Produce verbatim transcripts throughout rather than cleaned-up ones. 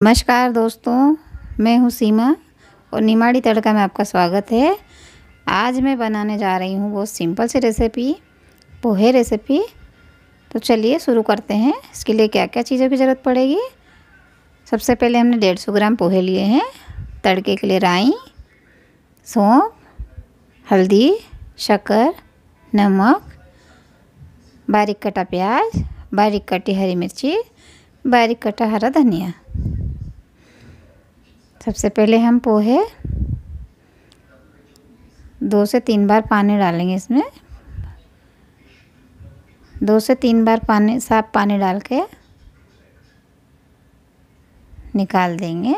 नमस्कार दोस्तों, मैं हूँ सीमा और निमाड़ी तड़का में आपका स्वागत है। आज मैं बनाने जा रही हूँ बहुत सिंपल सी रेसिपी, पोहे रेसिपी। तो चलिए शुरू करते हैं। इसके लिए क्या क्या चीज़ों की ज़रूरत पड़ेगी। सबसे पहले हमने डेढ़ सौ ग्राम पोहे लिए हैं। तड़के के लिए राई, सौंफ, हल्दी, शक्कर, नमक, बारीक कटा प्याज, बारीक कटी हरी मिर्ची, बारीक कटा हरा धनिया। सबसे पहले हम पोहे दो से तीन बार पानी डालेंगे। इसमें दो से तीन बार पानी साफ पानी डाल के निकाल देंगे।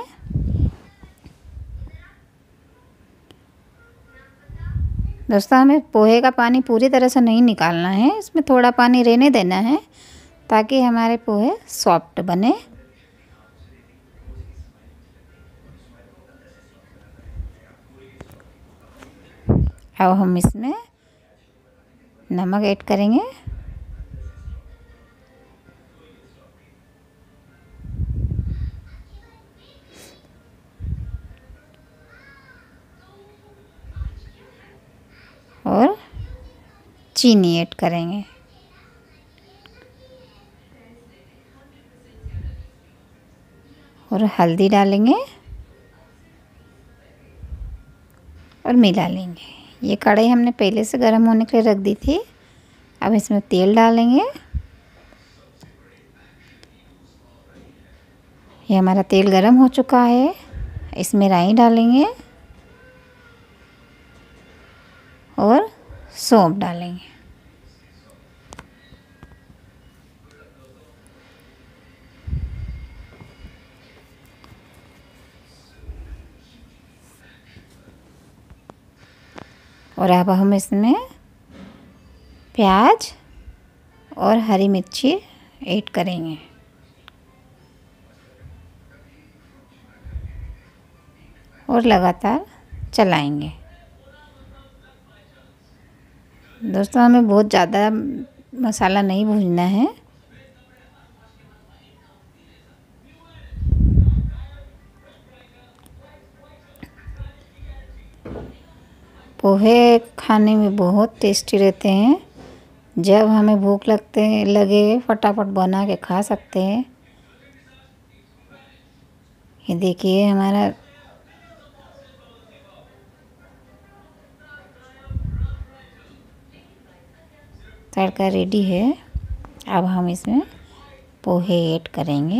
दोस्तों, हमें पोहे का पानी पूरी तरह से नहीं निकालना है, इसमें थोड़ा पानी रहने देना है ताकि हमारे पोहे सॉफ्ट बने। अब हम इसमें नमक ऐड करेंगे। और चीनी ऐड करेंगे। और हल्दी डालेंगे और मिला लेंगे। ये कढ़ाई हमने पहले से गर्म होने के लिए रख दी थी। अब इसमें तेल डालेंगे। ये हमारा तेल गर्म हो चुका है। इसमें राई डालेंगे और सौंफ डालेंगे। और अब हम इसमें प्याज और हरी मिर्ची ऐड करेंगे। और लगातार चलाएंगे। दोस्तों, हमें बहुत ज़्यादा मसाला नहीं भूनना है। पोहे खाने में बहुत टेस्टी रहते हैं। जब हमें भूख लगते लगे फटाफट बना के खा सकते हैं। ये देखिए हमारा तड़का रेडी है। अब हम इसमें पोहे ऐड करेंगे।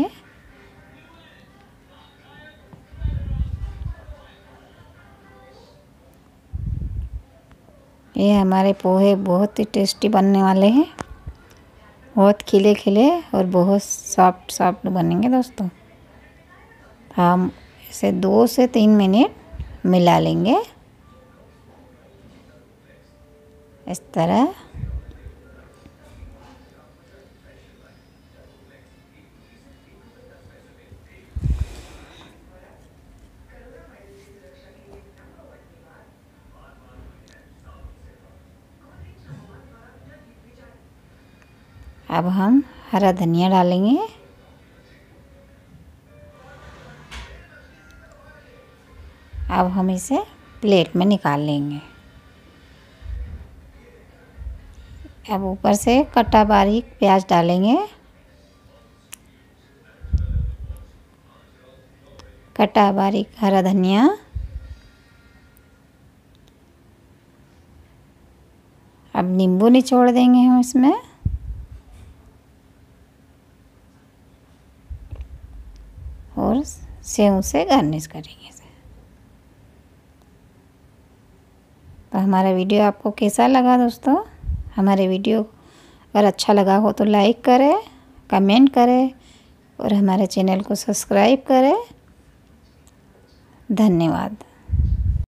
ये हमारे पोहे बहुत ही टेस्टी बनने वाले हैं। बहुत खिले खिले और बहुत सॉफ्ट सॉफ्ट बनेंगे दोस्तों। हम इसे दो से तीन मिनट मिला लेंगे इस तरह। अब हम हरा धनिया डालेंगे। अब हम इसे प्लेट में निकाल लेंगे। अब ऊपर से कटा बारीक प्याज डालेंगे। कटा बारीक हरा धनिया। अब नींबू निचोड़ देंगे हम इसमें। और सेव से गार्निश करेंगे इसे। तो हमारा वीडियो आपको कैसा लगा दोस्तों? हमारे वीडियो अगर अच्छा लगा हो तो लाइक करें, कमेंट करें और हमारे चैनल को सब्सक्राइब करें। धन्यवाद।